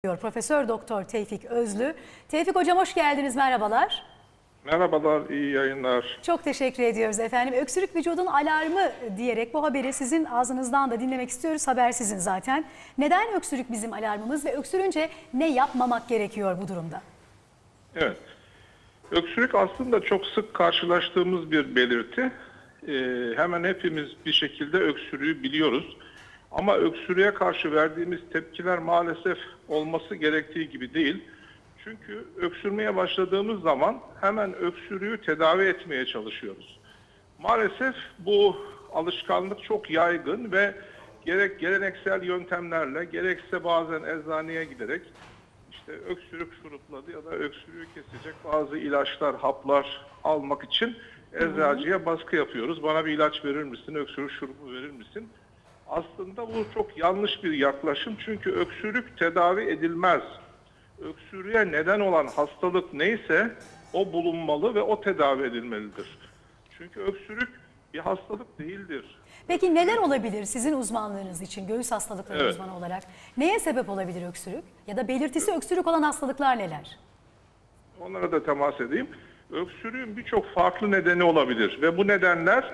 Profesör Doktor Tevfik Özlü. Tevfik Hocam hoş geldiniz, merhabalar. Merhabalar, iyi yayınlar. Çok teşekkür ediyoruz efendim. Öksürük vücudun alarmı diyerek bu haberi sizin ağzınızdan da dinlemek istiyoruz. Haber sizin zaten. Neden öksürük bizim alarmımız ve öksürünce ne yapmamak gerekiyor bu durumda? Evet, öksürük aslında çok sık karşılaştığımız bir belirti. Hemen hepimiz bir şekilde öksürüğü biliyoruz. Ama öksürüğe karşı verdiğimiz tepkiler maalesef olması gerektiği gibi değil. Çünkü öksürmeye başladığımız zaman hemen öksürüğü tedavi etmeye çalışıyoruz. Maalesef bu alışkanlık çok yaygın ve gerek geleneksel yöntemlerle gerekse bazen eczaneye giderek işte öksürük şurupları ya da öksürüğü kesecek bazı ilaçlar, haplar almak için eczacıya baskı yapıyoruz. Bana bir ilaç verir misin, öksürük şurubu verir misin? Aslında bu çok yanlış bir yaklaşım çünkü öksürük tedavi edilmez. Öksürüğe neden olan hastalık neyse o bulunmalı ve o tedavi edilmelidir. Çünkü öksürük bir hastalık değildir. Peki neler olabilir sizin uzmanlığınız için, göğüs hastalıkları uzmanı olarak? Neye sebep olabilir öksürük? Ya da belirtisi öksürük olan hastalıklar neler? Onlara da temas edeyim. Öksürüğün birçok farklı nedeni olabilir ve bu nedenler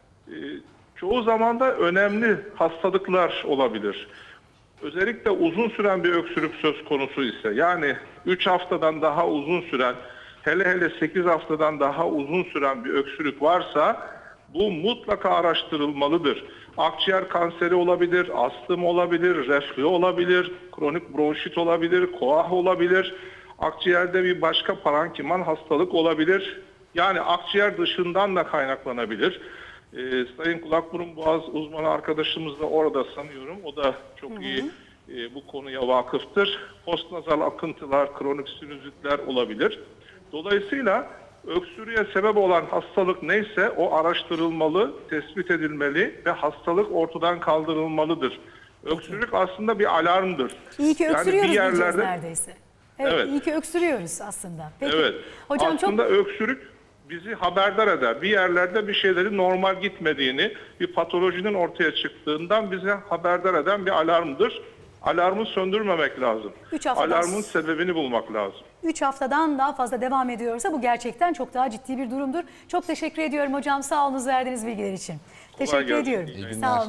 çoğu zaman da önemli hastalıklar olabilir. Özellikle uzun süren bir öksürük söz konusu ise, yani 3 haftadan daha uzun süren, hele 8 haftadan daha uzun süren bir öksürük varsa bu mutlaka araştırılmalıdır. Akciğer kanseri olabilir, astım olabilir, reflü olabilir, kronik bronşit olabilir, koah olabilir, akciğerde bir başka parenkimal hastalık olabilir. Yani akciğer dışından da kaynaklanabilir. Sayın kulak burun boğaz uzmanı arkadaşımız da orada sanıyorum. O da çok iyi bu konuya vakıftır. Postnazal akıntılar, kronik sinüzitler olabilir. Dolayısıyla öksürüğe sebep olan hastalık neyse o araştırılmalı, tespit edilmeli ve hastalık ortadan kaldırılmalıdır. Öksürük aslında bir alarmdır. İyi ki öksürüyoruz bir diyeceğiz neredeyse. Evet, iyi ki öksürüyoruz aslında. Peki, evet. Hocam aslında öksürük bizi haberdar eder. Bir yerlerde bir şeylerin normal gitmediğini, bir patolojinin ortaya çıktığından bize haberdar eden bir alarmdır. Alarmı söndürmemek lazım. Alarmın sebebini bulmak lazım. 3 haftadan daha fazla devam ediyorsa bu gerçekten çok daha ciddi bir durumdur. Çok teşekkür ediyorum hocam. Sağ olun verdiğiniz bilgiler için. Teşekkür ediyorum. Sağ olun.